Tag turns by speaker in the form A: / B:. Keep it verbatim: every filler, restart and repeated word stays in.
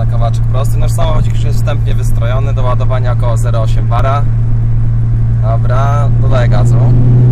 A: kawaczek prosty. Nasz samochodzik już jest wstępnie wystrojony do ładowania około zero przecinek osiem bara. Dobra, dodaję gazu.